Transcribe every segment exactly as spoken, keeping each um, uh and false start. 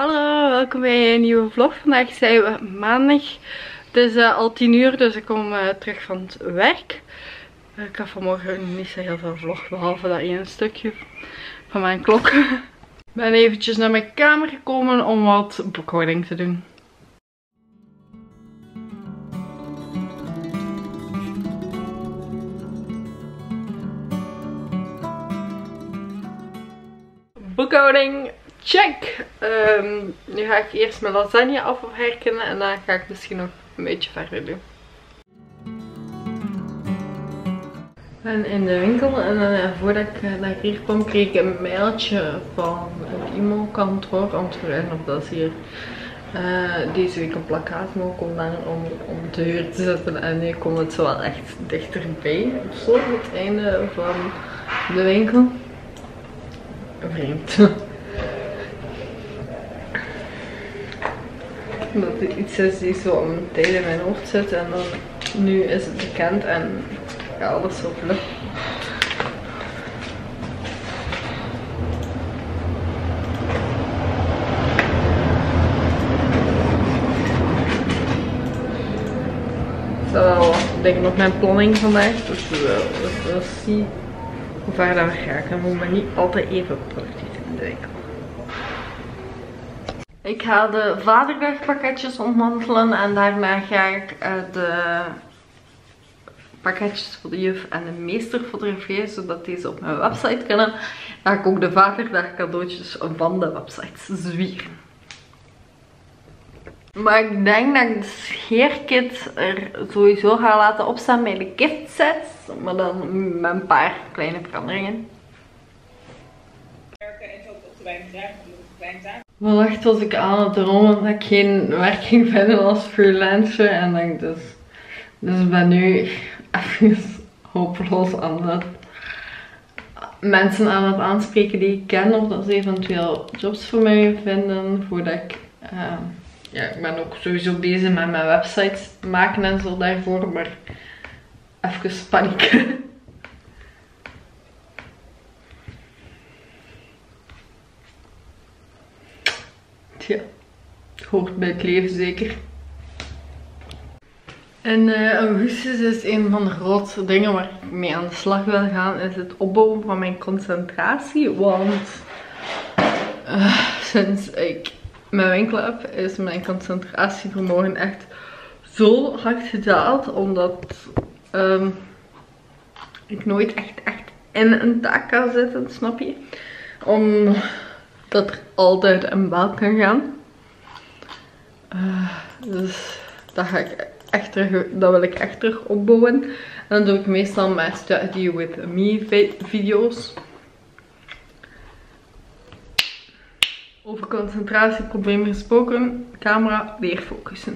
Hallo, welkom bij een nieuwe vlog. Vandaag zijn we maandag. Het is uh, al tien uur, dus ik kom uh, terug van het werk. Uh, ik heb vanmorgen niet zo heel veel vlog, behalve dat ene stukje van mijn klok. Ik ben eventjes naar mijn kamer gekomen om wat boekhouding te doen. Boekhouding, check! Um, nu ga ik eerst mijn lasagne afwerken en dan ga ik misschien nog een beetje verder doen. Ik ben in de winkel en uh, voordat ik uh, naar hier kwam kreeg ik een mailtje van het I M O-kantoor om te vragen of dat ze hier uh, deze week een plakkaat mogen ophangen om, om te huur te zetten. En nu komt het zo wel echt dichterbij, zo het einde van de winkel. Vreemd. Dat het iets is die zo al een tijd in mijn hoofd zit en dan nu is het bekend en ja, alles zo vlug. Er staan wel wat dingen op mijn planning vandaag, dus we zullen zien hoe ver dat we gaan. We moeten niet altijd even productief in de winkel. Ik ga de Vaderdagpakketjes ontmantelen en daarna ga ik uh, de pakketjes voor de juf en de meester fotograferen, zodat deze op mijn website kunnen. Dan ga ik ook de Vaderdag cadeautjes van de website zwieren. Maar ik denk dat ik de scheerkit er sowieso ga laten opstaan bij de giftsets, maar dan met een paar kleine veranderingen. Werken en zo op te weinig ruimte doen op kleine zaken. Wel echt was ik aan het dromen dat ik geen werk ging vinden als freelancer en dat ik dus, dus ik ben nu even hopeloos aan het mensen aan het aanspreken die ik ken of dat ze eventueel jobs voor mij vinden voordat ik, uh, ja ik ben ook sowieso bezig met mijn website maken en zo daarvoor, maar even paniek. Ja, het hoort bij het leven zeker. In uh, augustus is een van de grootste dingen waar ik mee aan de slag wil gaan, is het opbouwen van mijn concentratie. Want uh, sinds ik mijn winkel heb, is mijn concentratievermogen echt zo hard gedaald. Omdat um, ik nooit echt, echt in een taak kan zitten, snap je? Om... dat er altijd een bel kan gaan. Uh, dus dat, ga ik echt terug, dat wil ik echt terug opbouwen. En dan doe ik meestal mijn Study With Me video's. Over concentratieproblemen gesproken. Camera, weer focussen.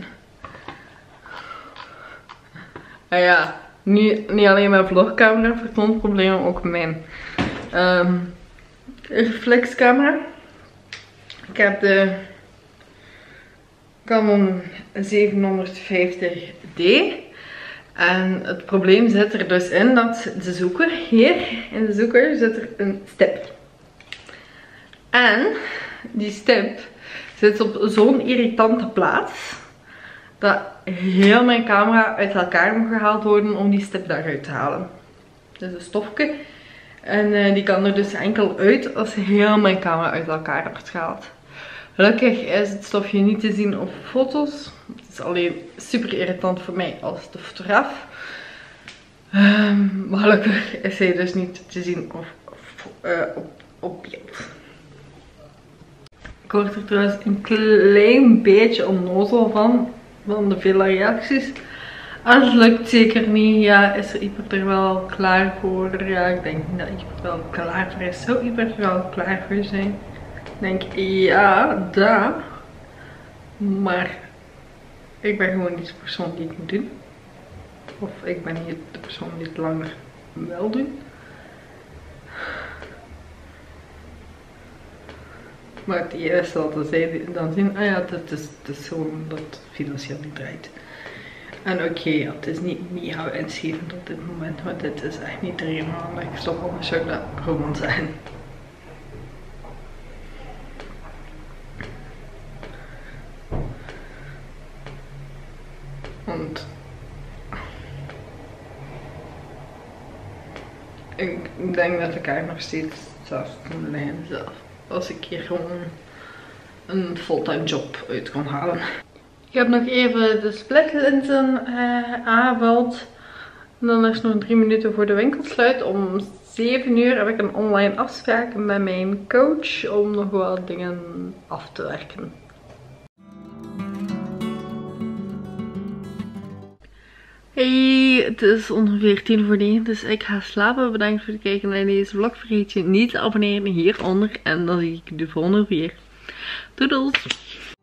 En ja, niet, niet alleen mijn vlogcamera vertoont problemen, ook mijn um, reflexcamera. Ik heb de Canon zevenhonderdvijftig D en het probleem zit er dus in dat de zoeker, hier in de zoeker zit er een stip. En die stip zit op zo'n irritante plaats dat heel mijn camera uit elkaar moet gehaald worden om die stip daaruit te halen. Dus een stofje. En uh, die kan er dus enkel uit als heel mijn camera uit elkaar wordt gehaald. Gelukkig is het stofje niet te zien op foto's. Het is alleen super irritant voor mij als de fotograaf. Um, maar gelukkig is hij dus niet te zien op, uh, op, op beeld. Ik word er trouwens een klein beetje onnozel van. Van de vele reacties. Als het lukt zeker niet. Ja, is er iemand er wel klaar voor? Ja, ik denk niet dat iemand er wel klaar voor is. Zou iemand er wel klaar voor zijn? Ik denk ja, daar. Maar ik ben gewoon niet de persoon die het moet doen. Of ik ben niet de persoon die het langer wil doen. Maar het eerste dat zij dan zien, ah ja, het is, het is gewoon dat het financieel niet draait. En oké, okay, ja, het is niet mega winstgevend op dit moment, maar dit is echt niet de reden waarom ik stop, anders zou ik dat gewoon zeggen. ik denk dat ik haar nog steeds zelf kon leiden zelf. Als ik hier gewoon een fulltime job uit kon halen. Ik heb nog even de splitlinzen uh, aangevuld. En dan is het nog drie minuten voor de winkel sluit. Om zeven uur heb ik een online afspraak met mijn coach om nog wat dingen af te werken. Hey, het is ongeveer tien voor negen, dus ik ga slapen. Bedankt voor het kijken naar deze vlog. Vergeet je niet te abonneren hieronder en dan zie ik je de volgende weer. Doedels!